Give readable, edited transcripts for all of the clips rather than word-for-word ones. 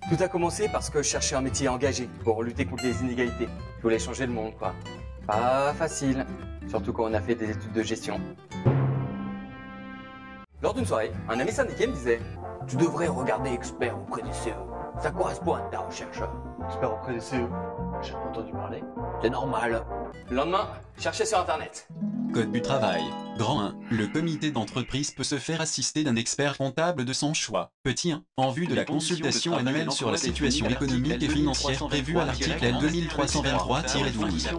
Tout a commencé parce que je cherchais un métier engagé pour lutter contre les inégalités. Je voulais changer le monde, quoi. Pas facile, surtout quand on a fait des études de gestion. Lors d'une soirée, un ami syndiqué me disait « Tu devrais regarder expert auprès des CE. Ça correspond à ta recherche. » Expert auprès des CE. J'ai pas entendu parler. C'est normal. Le lendemain, je cherchais sur Internet. Code du travail. Grand 1. Le comité d'entreprise peut se faire assister d'un expert comptable de son choix. Petit 1. En vue de la consultation annuelle sur la situation économique et financière prévue à l'article L 2323-12.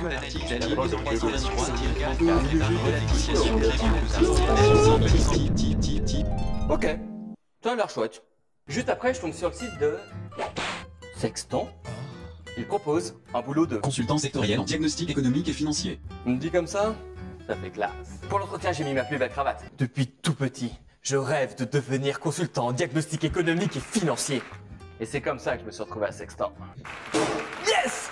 Ok, ça a l'air chouette. Juste après, je tombe sur le site de Sextant. Il propose un boulot de Consultant sectoriel en diagnostic économique et financier. On me dit comme ça fait classe. Pour l'entretien, j'ai mis ma plus belle cravate. Depuis tout petit, je rêve de devenir consultant en diagnostic économique et financier. Et c'est comme ça que je me suis retrouvé à Sextant. Yes!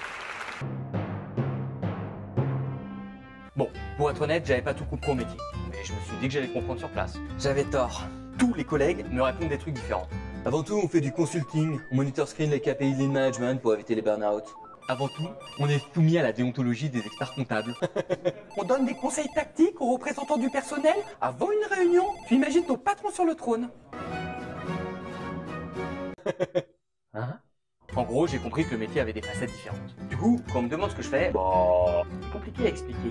Bon, pour être honnête, j'avais pas tout compris au métier. Mais je me suis dit que j'allais comprendre sur place. J'avais tort. Tous les collègues me répondent des trucs différents. Avant tout, on fait du consulting, on monitor screen les KPI lean management pour éviter les burn-out. Avant tout, on est soumis à la déontologie des experts comptables. On donne des conseils tactiques aux représentants du personnel avant une réunion. Tu imagines ton patron sur le trône. Hein? En gros, j'ai compris que le métier avait des facettes différentes. Du coup, quand on me demande ce que je fais, c'est compliqué à expliquer.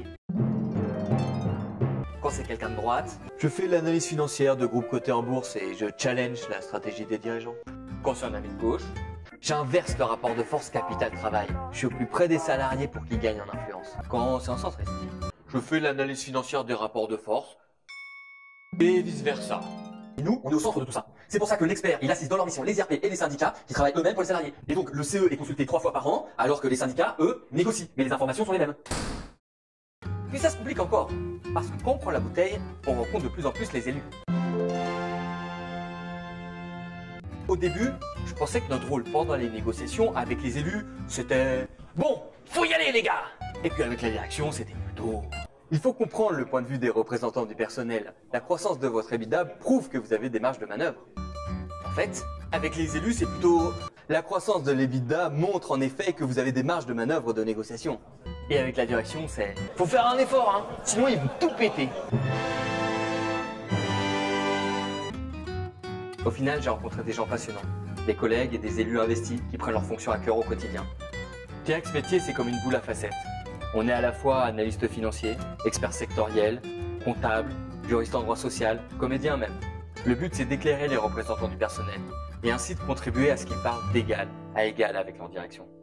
Quand c'est quelqu'un de droite, Je fais l'analyse financière de groupes cotés en bourse et je challenge la stratégie des dirigeants. quand c'est un ami de gauche, j'inverse le rapport de force capital-travail. Je suis au plus près des salariés pour qu'ils gagnent en influence. Quand c'est un centriste, Je fais l'analyse financière des rapports de force et vice-versa. et nous, on est au centre de tout ça. C'est pour ça que l'expert, il assiste dans leur mission les IRP et les syndicats qui travaillent eux-mêmes pour les salariés. Et donc, le CE est consulté 3 fois par an, alors que les syndicats, eux, négocient. Mais les informations sont les mêmes. Puis ça se complique encore. Parce que quand on prend la bouteille, on rencontre de plus en plus les élus. Au début, je pensais que notre rôle pendant les négociations avec les élus, c'était « Bon, faut y aller les gars !» Et puis avec la direction, c'était plutôt « Il faut comprendre le point de vue des représentants du personnel. La croissance de votre EBITDA prouve que vous avez des marges de manœuvre. » En fait, avec les élus, c'est plutôt « La croissance de l'EBITDA montre en effet que vous avez des marges de manœuvre de négociation. » Et avec la direction, c'est « Faut faire un effort, hein, sinon ils vont tout péter. » Au final, j'ai rencontré des gens passionnants, des collègues et des élus investis qui prennent leurs fonctions à cœur au quotidien. Je dirais que ce métier, c'est comme une boule à facettes. On est à la fois analyste financier, expert sectoriel, comptable, juriste en droit social, comédien même. Le but, c'est d'éclairer les représentants du personnel et ainsi de contribuer à ce qu'ils parlent d'égal à égal avec leur direction.